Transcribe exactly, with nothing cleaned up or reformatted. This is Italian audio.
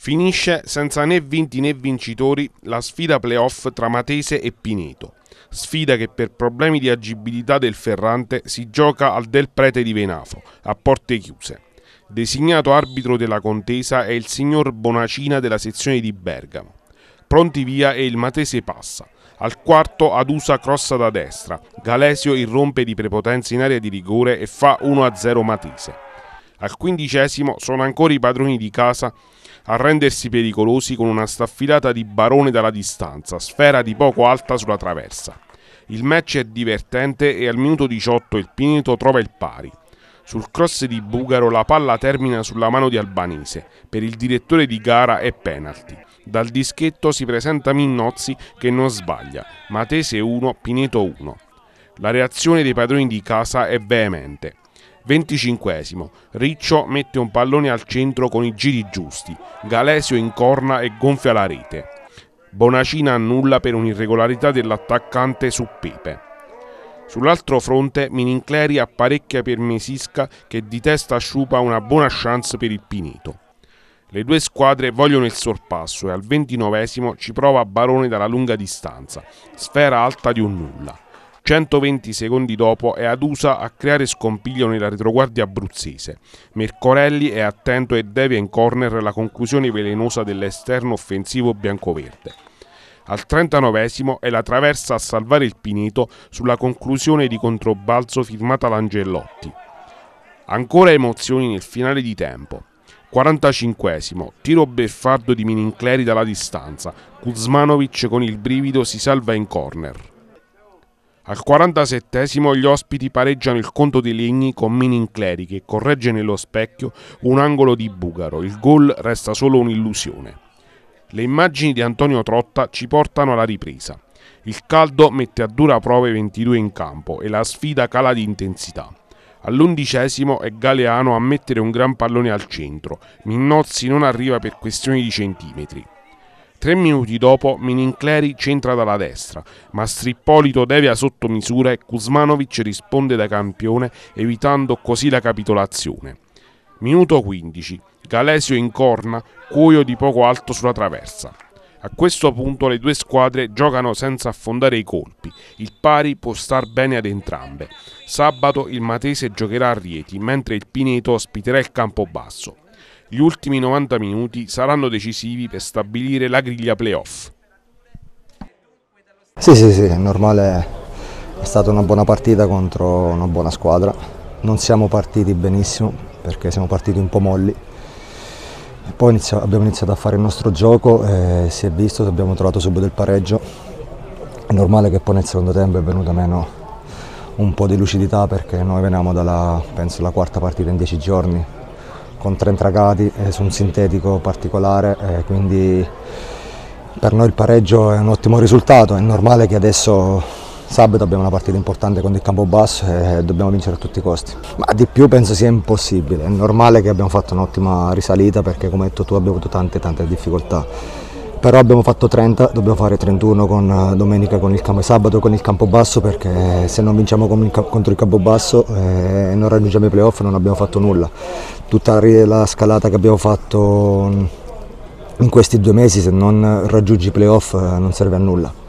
Finisce senza né vinti né vincitori la sfida playoff tra Matese e Pineto. Sfida che per problemi di agibilità del Ferrante si gioca al Del Prete di Venafro, a porte chiuse. Designato arbitro della contesa è il signor Bonacina della sezione di Bergamo. Pronti via e il Matese passa. Al quarto Adusa crossa da destra, Galesio irrompe di prepotenza in area di rigore e fa uno a zero Matese. Al quindicesimo sono ancora i padroni di casa a rendersi pericolosi con una staffilata di Barone dalla distanza, sfera di poco alta sulla traversa. Il match è divertente e al minuto diciotto il Pineto trova il pari. Sul cross di Bugaro la palla termina sulla mano di Albanese, per il direttore di gara è penalty. Dal dischetto si presenta Minnozzi che non sbaglia, Matese uno, Pineto uno. La reazione dei padroni di casa è veemente. venticinquesimo. Riccio mette un pallone al centro con i giri giusti. Galesio incorna e gonfia la rete. Bonacina annulla per un'irregolarità dell'attaccante su Pepe. Sull'altro fronte Minincleri apparecchia per Mesisca che di testa sciupa una buona chance per il Pineto. Le due squadre vogliono il sorpasso e al ventinovesimo ci prova Barone dalla lunga distanza. Sfera alta di un nulla. centoventi secondi dopo è Adusa a creare scompiglio nella retroguardia abruzzese. Mercorelli è attento e devia in corner la conclusione velenosa dell'esterno offensivo biancoverde. Al trentanovesimo è la traversa a salvare il Pineto sulla conclusione di controbalzo firmata Langellotti. Ancora emozioni nel finale di tempo. quarantacinquesimo. Tiro beffardo di Minincleri dalla distanza. Kuzmanovic con il brivido si salva in corner. Al quarantasettesimo gli ospiti pareggiano il conto dei legni con Minincleri che corregge nello specchio un angolo di Bugaro. Il gol resta solo un'illusione. Le immagini di Antonio Trotta ci portano alla ripresa. Il caldo mette a dura prova i ventidue in campo e la sfida cala di intensità. All'undicesimo è Galeano a mettere un gran pallone al centro. Minnozzi non arriva per questioni di centimetri. Tre minuti dopo Minincleri centra dalla destra, ma Strippolito devia sotto misura e Kuzmanovic risponde da campione evitando così la capitolazione. Minuto quindici. Galesio incorna, cuoio di poco alto sulla traversa. A questo punto le due squadre giocano senza affondare i colpi. Il pari può star bene ad entrambe. Sabato il Matese giocherà a Rieti, mentre il Pineto ospiterà il Campobasso. Gli ultimi novanta minuti saranno decisivi per stabilire la griglia playoff. Sì, sì, sì, è normale, è stata una buona partita contro una buona squadra. Non siamo partiti benissimo perché siamo partiti un po' molli. Poi inizio, abbiamo iniziato a fare il nostro gioco e si è visto che abbiamo trovato subito il pareggio. È normale che poi nel secondo tempo è venuta meno un po' di lucidità perché noi veniamo dalla, penso, la quarta partita in dieci giorni con tre intragati eh, su un sintetico particolare, eh, quindi per noi il pareggio è un ottimo risultato. È normale che adesso sabato abbiamo una partita importante con il Campobasso e dobbiamo vincere a tutti i costi. Ma di più penso sia impossibile, è normale che abbiamo fatto un'ottima risalita perché come hai detto tu abbiamo avuto tante tante difficoltà. Però abbiamo fatto trenta, dobbiamo fare trentuno con domenica con il campo, sabato con il Campobasso perché se non vinciamo con il, contro il Campobasso e eh, non raggiungiamo i playoff non abbiamo fatto nulla. Tutta la scalata che abbiamo fatto in questi due mesi se non raggiungi i playoff non serve a nulla.